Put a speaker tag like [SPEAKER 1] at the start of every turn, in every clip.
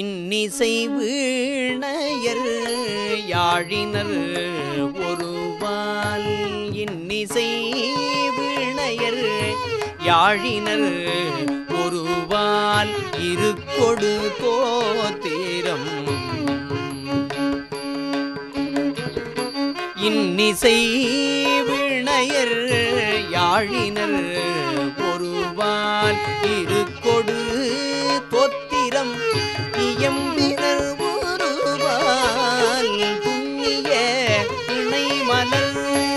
[SPEAKER 1] இன்னிசை வீணையர் யாழினர் ஒருவால் இன்னிசை வீணையர் யாழினர் ஒருவால் இருக்கொடு தோத்திரம் இன்னிசை வீணையர் யாழினர் ஒருவால் இருக்கொடு தோத்திரம் இயம்பினர் ஒருவால் புண்ணிய இணை மலர்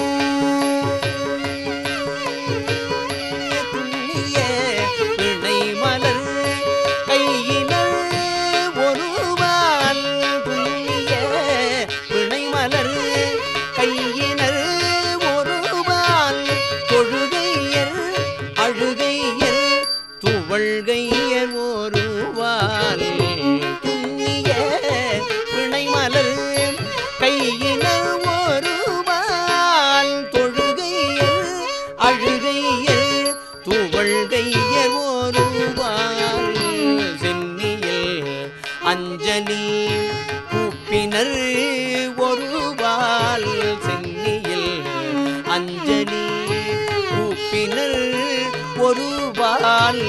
[SPEAKER 1] புண்ணிய இணை மலர் கையினர் ஒருவால் புண்ணிய இணை மலர் கையினர் ஒருவால் தொழுகையர் அழுகையர் துவள்கையர் ஒருவால் புண்ணிய இணை மலர் கையினர் ஒருவால் தொழுகையர் அழுகையர் துவள்கையர் ஒருவால் சென்னியில் அஞ்சலி கூப்பினர் ஒருவால் சென்னியில் அஞ்சலி கூப்பினர் ஒருவால்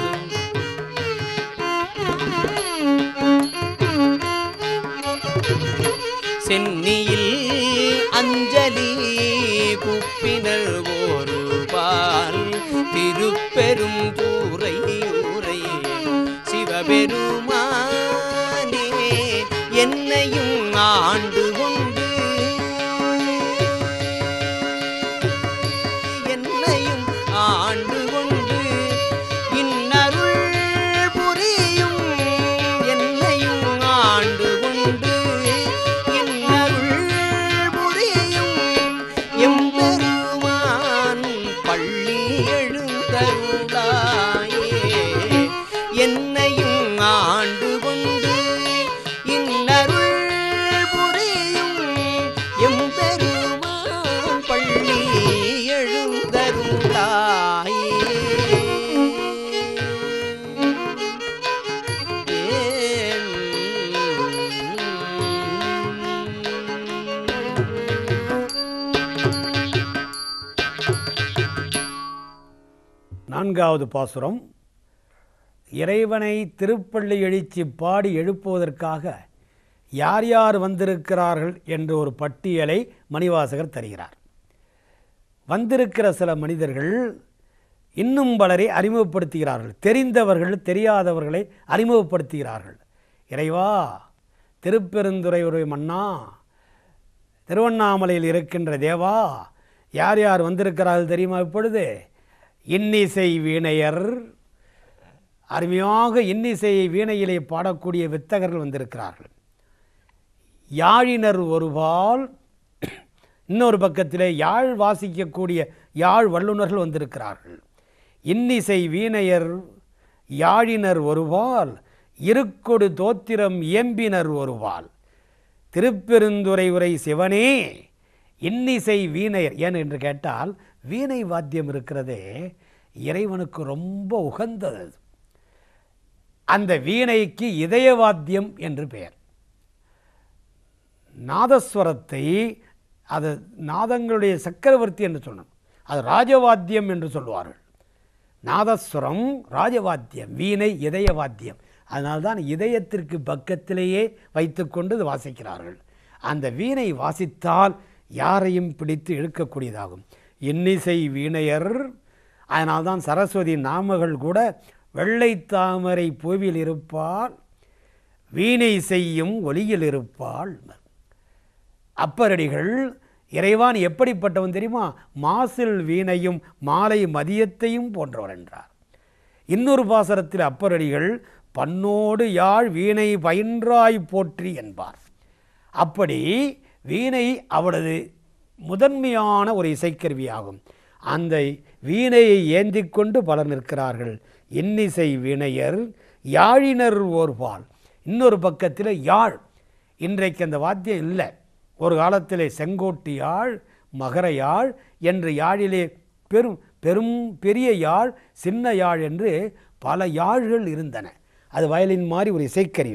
[SPEAKER 1] சென்னியில் அஞ்சலி கூப்பினர் ஒருவால் திருப்பெரும் தூரை உரை சிவபெருமானே என்னையும் ஆண்டு கொண்டு என்னையும் ஆண்டு கொண்டு இன்னருள் புரியும் என்னையும் ஆண்டு கொண்டு இன்னருள் புரியும் எம்பெருமான் பள்ளி எழுந்தருளாயே என்னையும் ஆண்டு கொண்டு இன்னருள் புரியும் எம்பெருமான் பள்ளி எழுந்தருளாயே.
[SPEAKER 2] நான்காவது பாசுரம். இறைவனை திருப்பள்ளியெழுச்சி பாடி எழுப்புவதற்காக யார் யார் வந்திருக்கிறார்கள் என்ற ஒரு பட்டியலை மணிவாசகர் தருகிறார். வந்திருக்கிற சில மனிதர்கள் இன்னும் பலரை அறிமுகப்படுத்துகிறார்கள். தெரிந்தவர்கள் தெரியாதவர்களை அறிமுகப்படுத்துகிறார்கள். இறைவா, திருப்பெருந்துறையுடைய மன்னா, திருவண்ணாமலையில் இருக்கின்ற தேவா, யார் யார் வந்திருக்கிறார்கள் தெரியுமா? இப்பொழுது இன்னிசை வீணையர், அருமையாக இன்னிசையை வீணையிலே பாடக்கூடிய வித்தகர்கள் வந்திருக்கிறார்கள். யாழினர் ஒருபால், இன்னொரு பக்கத்திலே யாழ் வாசிக்கக்கூடிய யாழ் வல்லுநர்கள் வந்திருக்கிறார்கள். இன்னிசை வீணையர் யாழினர் ஒருபால் இருக்கொடு தோத்திரம் இயம்பினர் ஒருவால் திருப்பெருந்துறை உரை சிவனே இன்னிசை வீணையர். ஏன் என்று கேட்டால், வீணை வாத்தியம் இருக்கிறதே இறைவனுக்கு ரொம்ப உகந்தது. அந்த வீணைக்கு இதய வாத்தியம் என்று பெயர். நாதஸ்வரத்தை அது நாதங்களுடைய சக்கரவர்த்தி என்று சொன்னோம். அது ராஜவாத்தியம் என்று சொல்வார்கள். நாதஸ்வரம் ராஜவாத்தியம், வீணை இதய வாத்தியம். அதனால்தான் இதயத்திற்கு பக்கத்திலேயே வைத்துக்கொண்டு வாசிக்கிறார்கள். அந்த வீணை வாசித்தால் யாரையும் பிடித்து இழுக்கக்கூடியதாகும். இன்னிசை வீணையர். அதனால்தான் சரஸ்வதி நாமகள் கூட வெள்ளை தாமரை பூவில் இருப்பாள், வீணை செய்யும் ஒலியில் இருப்பாள். அப்பரடிகள் இறைவான் எப்படிப்பட்டவன் தெரியுமா? மாசில் வீணையும் மாலை மதியத்தையும் போன்றவர் என்றார். இன்னொரு பாசரத்தில் அப்பரடிகள் பன்னோடு யாழ் வீணை பயின்றாய் போற்றி என்பார். அப்படி வீணை அவளது முதன்மையான ஒரு இசைக்கருவியாகும். அந்த வீணையை ஏந்தி கொண்டு பலர் நிற்கிறார்கள். இன்னிசை வீணையர் யாழினர் ஓர்பால். இன்னொரு பக்கத்தில் யாழ். இன்றைக்கு அந்த வாத்தியம் இல்லை. ஒரு காலத்திலே செங்கோட்டு யாழ், மகர யாழ் என்று யாழிலே பெரிய யாழ், சின்ன யாழ் என்று பல யாழ்கள் இருந்தன. அது வயலின் மாதிரி ஒரு இசைக்கருவி.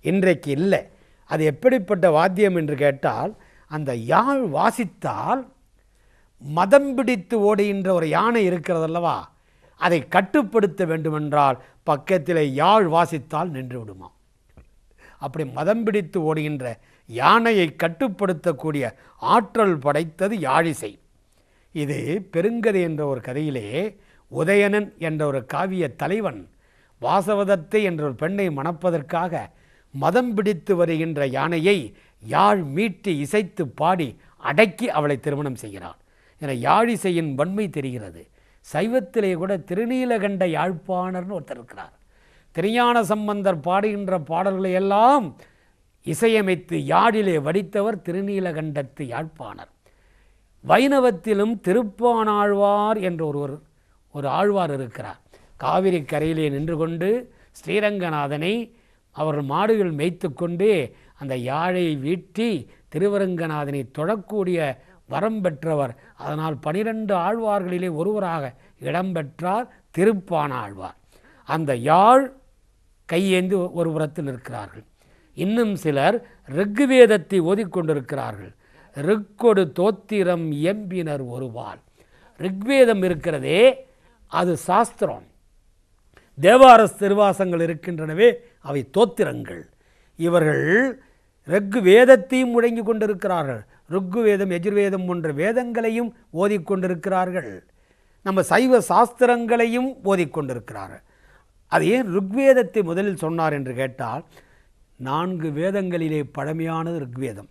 [SPEAKER 2] இன்றைக்கு இல்லை. அது எப்படிப்பட்ட வாத்தியம் என்று கேட்டால், அந்த யாழ் வாசித்தால் மதம் பிடித்து ஓடுகின்ற ஒரு யானை இருக்கிறதல்லவா, அதை கட்டுப்படுத்த வேண்டுமென்றால் பக்கத்தில் யாழ் வாசித்தால் நின்று விடுமா. அப்படி மதம் பிடித்து ஓடுகின்ற யானையை கட்டுப்படுத்தக்கூடிய ஆற்றல் படைத்தது யாழிசை. இது பெருங்கதை என்ற ஒரு கதையிலே உதயணன் என்ற ஒரு காவிய தலைவன் வாசவதத்தை என்ற ஒரு பெண்ணை மணப்பதற்காக மதம் பிடித்து வருகின்ற யானையை யாழ் மீட்டி இசைத்து பாடி அடக்கி அவளை திருமணம் செய்கிறான். என யாழிசையின் வன்மை தெரிகிறது. சைவத்திலே கூட திருநீலகண்ட யாழ்ப்பாணர்னு ஒருத்தர் இருக்கிறார். திருஞான சம்பந்தர் பாடுகின்ற பாடல்களை எல்லாம் இசையமைத்து யாழிலே வடித்தவர் திருநீலகண்டத்து யாழ்ப்பாணர். வைணவத்திலும் திருப்பானாழ்வார் என்ற ஒரு ஆழ்வார் இருக்கிறார். காவிரி கரையிலே நின்று கொண்டு ஸ்ரீரங்கநாதனை அவர் மாடுகள் மேய்த்து கொண்டு அந்த யாழை வீட்டி திருவரங்கநாதனை தொழக்கூடிய வரம் பெற்றவர். அதனால் 12 ஆழ்வார்களிலே ஒருவராக இடம்பெற்றார் திருப்பானாழ்வார். அந்த யாழ் கையேந்து ஒரு புறத்தில் இருக்கிறார்கள். இன்னும் சிலர் ரிக்வேதத்தை ஓதிக்கொண்டிருக்கிறார்கள். ரிக்கொடு தோத்திரம் எம்பினர் ஒருவாள். ரிக்வேதம் இருக்கிறதே அது சாஸ்திரம். தேவாரஸ் திருவாசங்கள் இருக்கின்றனவே அவை தோத்திரங்கள். இவர்கள் ரிக்வேதத்தையும் முழங்கி கொண்டிருக்கிறார்கள். ருக்குவேதம் எஜுர்வேதம் போன்ற வேதங்களையும் ஓதிக்கொண்டிருக்கிறார்கள். நம்ம சைவ சாஸ்திரங்களையும் ஓதிக்கொண்டிருக்கிறார்கள். அது ஏன் ருக்வேதத்தை முதலில் சொன்னார் என்று கேட்டால், 4 வேதங்களிலே பழமையானது ருக்வேதம்.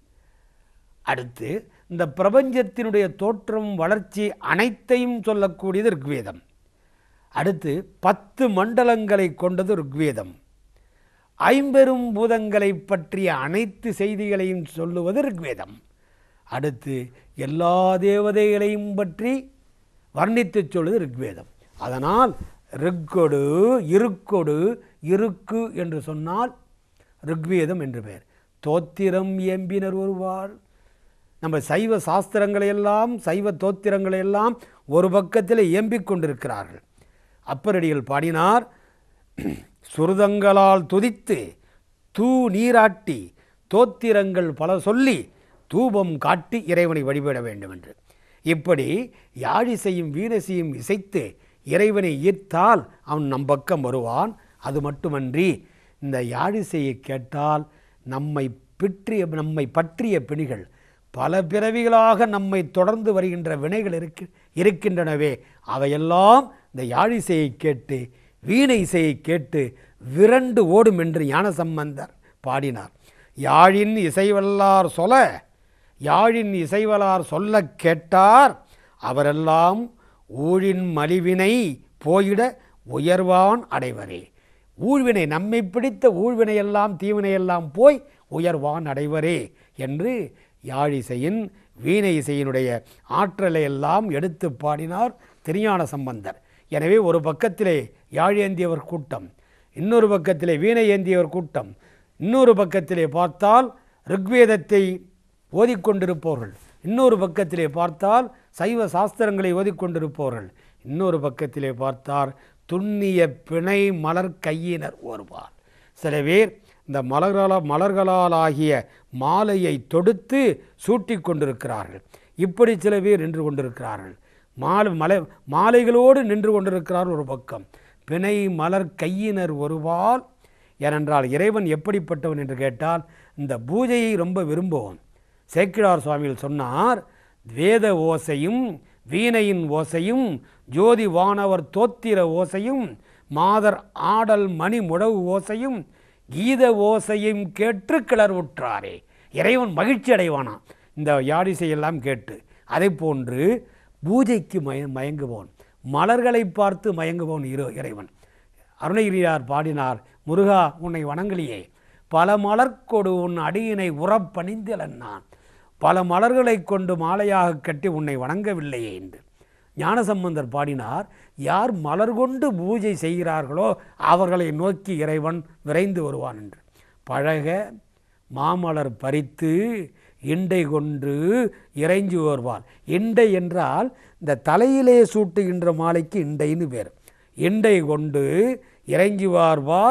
[SPEAKER 2] அடுத்து இந்த பிரபஞ்சத்தினுடைய தோற்றம் வளர்ச்சி அனைத்தையும் சொல்லக்கூடியது ருக்வேதம். அடுத்து 10 மண்டலங்களை கொண்டது ருக்வேதம். 50 பூதங்களை பற்றிய அனைத்து செய்திகளையும் சொல்லுவது ருக்வேதம். அடுத்து எல்லா தேவதைகளையும் பற்றி வர்ணித்து சொல்வது ருக்வேதம். அதனால் ரிக்கொடு இருக்கொடு இருக்கு என்று சொன்னால் ருக்வேதம் என்று பெயர். தோத்திரம் எம்பினர் ஒருவாள். நம்ம சைவ சாஸ்திரங்களையெல்லாம் சைவ தோத்திரங்களையெல்லாம் ஒரு பக்கத்தில் இயம்பிக் கொண்டிருக்கிறார்கள். அப்பரடிகள் பாடினார், சுருதங்களால் துதித்து தூ நீராட்டி தோத்திரங்கள் பல சொல்லி தூபம் காட்டி இறைவனை வழிபட வேண்டும் என்று. இப்படி யாழிசையும் வீணசையும் இசைத்து இறைவனை ஈர்த்தால் அவன் நம் பக்கம் வருவான். அது மட்டுமன்றி இந்த யாழிசையை கேட்டால் நம்மை பற்றிய பிணிகள், பல பிறவிகளாக நம்மை தொடர்ந்து வருகின்ற வினைகள் இருக்கின்றனவே அவையெல்லாம் இந்த யாழிசையை கேட்டு வீணை இசையை கேட்டு விரண்டு ஓடும் என்று ஞானசம்பந்தர் பாடினார். யாழின் இசைவல்லார் சொல்ல கேட்டார் அவரெல்லாம் ஊழின் மலிவினை போயிட உயர்வான் அடைவரே. ஊழ்வினை, நம்மை பிடித்த ஊழ்வினையெல்லாம் தீவினையெல்லாம் போய் உயர்வான் அடைவரே என்று யாழிசையின் வீணை இசையினுடைய ஆற்றலை எல்லாம் எடுத்து பாடினார் திருஞான சம்பந்தர். எனவே ஒரு பக்கத்திலே யாழ் ஏந்தியவர் கூட்டம், இன்னொரு பக்கத்திலே வீணை ஏந்தியவர் கூட்டம், இன்னொரு பக்கத்திலே பார்த்தால் ருக்வேதத்தை ஓதிக்கொண்டிருப்பவர்கள், இன்னொரு பக்கத்திலே பார்த்தால் சைவ சாஸ்திரங்களை ஓதிக்கொண்டிருப்பவர்கள், இன்னொரு பக்கத்திலே பார்த்தார் துண்ணிய பிணை மலர் கையினர் ஒருவார். சில பேர் இந்த மலர்களால் ஆகிய மாலையை தொடுத்து சூட்டி கொண்டிருக்கிறார்கள். இப்படி சில பேர் நின்று கொண்டிருக்கிறார்கள். மாலைகளோடு நின்று கொண்டிருக்கிறார் ஒரு பக்கம். பிணை மலர் கையினர் ஒருவால். ஏனென்றால் இறைவன் எப்படிப்பட்டவன் என்று கேட்டால் இந்த பூஜையை ரொம்ப விரும்புவான். சேக்கிழார் சுவாமிகள் சொன்னார், வேத ஓசையும் வீணையின் ஓசையும் ஜோதி வானவர் தோத்திர ஓசையும் மாதர் ஆடல் மணி முழவு ஓசையும் கீத ஓசையும் கேட்டு கிளர் உற்றாரே. இறைவன் மகிழ்ச்சி அடைவானான் இந்த யாழிசையெல்லாம் கேட்டு. அதை போன்று பூஜைக்கு மயங்குவோன், மலர்களை பார்த்து மயங்குவோன் இறைவன். அருணகிரியார் பாடினார், முருகா உன்னை வணங்கலியே, பல மலர்கொடு உன் அடியினை உறப்பணிந்தலன் நான், பல மலர்களை கொண்டு மாலையாக கட்டி உன்னை வணங்கவில்லையே என்று. ஞானசம்பந்தர் பாடினார், யார் மலர் கொண்டு பூஜை செய்கிறார்களோ அவர்களை நோக்கி இறைவன் விரைந்து வருவான் என்று. பழக மாமலர் பறித்து இண்டை கொண்டு இறைஞ்சி வருவார். இண்டை என்றால் இந்த தலையிலே சூட்டுகின்ற மாலைக்கு இண்டைன்னு பேர். இண்டை கொண்டு இறைஞ்சி வார்வார்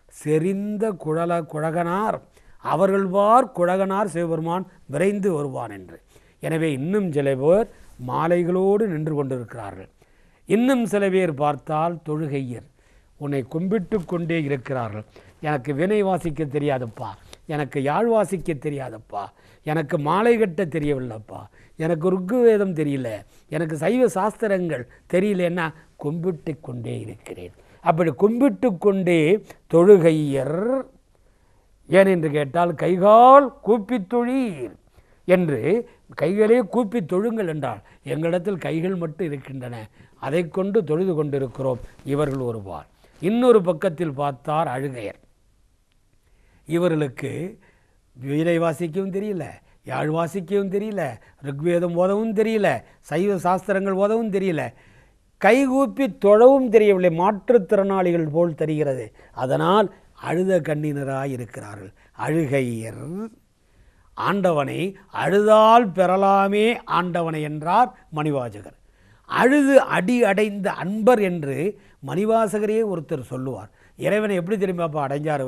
[SPEAKER 2] செறிந்த குழகனார் அவர்கள்வார் குழகனார் சிவபெருமான் விரைந்து வருவான் என்று. எனவே இன்னும் சில பேர் மாலைகளோடு நின்று கொண்டிருக்கிறார்கள். இன்னும் சில பேர் பார்த்தால் தொழுகையர் உன்னை கும்பிட்டு கொண்டே இருக்கிறார்கள். எனக்கு வினை வாசிக்க தெரியாதப்பா, எனக்கு யாழ் வாசிக்க தெரியாதப்பா, எனக்கு மாலை கட்ட தெரியவில்லைப்பா, எனக்கு ருக்குவேதம் தெரியல, எனக்கு சைவ சாஸ்திரங்கள் தெரியலன்னா கும்பிட்டு கொண்டே இருக்கிறேன். அப்படி கும்பிட்டு கொண்டே தொழுகையர் ஏனென்று கேட்டால் கைகால் கூப்பி தொழீர் என்று, கைகளே கூப்பி தொழுங்கள் என்றால் எங்களிடத்தில் கைகள் மட்டும் இருக்கின்றன, அதை கொண்டு தொழுது கொண்டிருக்கிறோம். இவர்கள் ஒருவார். இன்னொரு பக்கத்தில் பார்த்தார் அழுகையர். இவர்களுக்கு வீணை வாசிக்கவும் தெரியல, யாழ் வாசிக்கவும் தெரியல, ருக்வேதம் ஓதவும் தெரியல, சைவ சாஸ்திரங்கள் ஓதவும் தெரியல, கைகூப்பி தொழவும் தெரியவில்லை, மாற்றுத்திறனாளிகள் போல் தெரிகிறது. அதனால் அழுத கண்ணினராய் இருக்கிறார்கள். அழுகையர் ஆண்டவனை அழுதால் பெறலாமே ஆண்டவனை என்றார் மணிவாசகர். அழுது அடி அடைந்த அன்பர் என்று மணிவாசகரே ஒருத்தர் சொல்லுவார். இறைவனை எப்படி தெரியுமாப்பா அடைஞ்சார்?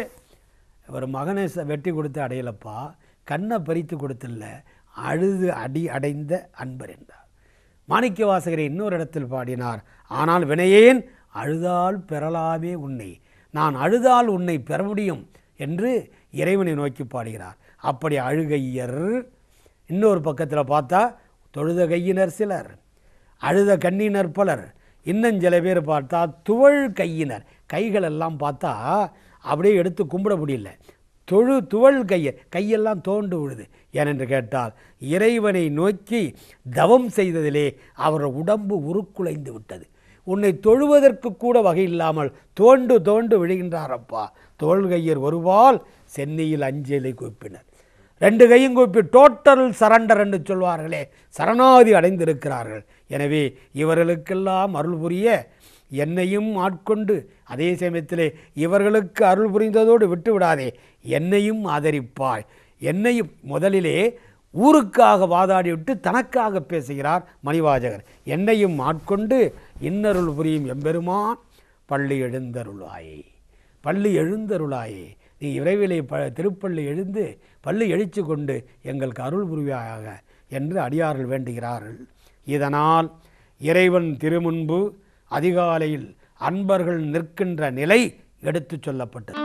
[SPEAKER 2] அவர் மகனை வெட்டி கொடுத்து அடையலப்பா, கண்ணை பறித்து கொடுத்தில்ல, அழுது அடி அடைந்த அன்பர் என்றார். மாணிக்கவாசகரை இன்னொரு இடத்தில் பாடினார். ஆனால் வினையேன் அழுதால் பெறலாமே உன்னை, நான் அழுதால் உன்னை பெற முடியும் என்று இறைவனை நோக்கி பாடுகிறார். அப்படி அழுகையர். இன்னொரு பக்கத்தில் பார்த்தா தொழுத கையினர் சிலர், அழுத கண்ணினர் பலர். இன்னும் சில பேர் பார்த்தா துவள் கையினர், கைகள் எல்லாம் பார்த்தா அப்படியே எடுத்து கும்பிட முடியல, துவள் கையெல்லாம் தோண்டு விழுது. ஏனென்று கேட்டால் இறைவனை நோக்கி தவம் செய்ததிலே அவர் உடம்பு உருக்குலைந்து விட்டது. உன்னை தொழுவதற்கு கூட வகை இல்லாமல் தோண்டு விழுகின்றாரப்பா. தோள்கையர் ஒருவால் சென்னையில் அஞ்சலை கூப்பினர். 2 கையும் கூப்பி டோட்டல் சரண்டர் என்று சொல்வார்களே, சரணாதி அடைந்திருக்கிறார்கள். எனவே இவர்களுக்கெல்லாம் அருள் புரிய என்னையும் ஆட்கொண்டு, அதே சமயத்திலே இவர்களுக்கு அருள் புரிந்ததோடு விட்டு விடாதே, என்னையும் ஆதரிப்பாய். என்னையும் முதலிலே ஊருக்காக வாதாடிவிட்டு தனக்காக பேசுகிறார் மணிவாசகர். என்னையும் ஆட்கொண்டு இன்னருள் புரியும் எம்பெருமான் பள்ளி எழுந்தருளாயே, பள்ளி எழுந்தருளாயே, நீ விரைவிலே திருப்பள்ளி எழுந்து பள்ளி எழுச்சி கொண்டு எங்களுக்கு அருள் புரிவாயாக என்று அடியார்கள் வேண்டுகிறார்கள். இதனால் இறைவன் திருமுன்பு அதிகாலையில் அன்பர்கள் நிற்கின்ற நிலை எடுத்து சொல்லப்பட்டது.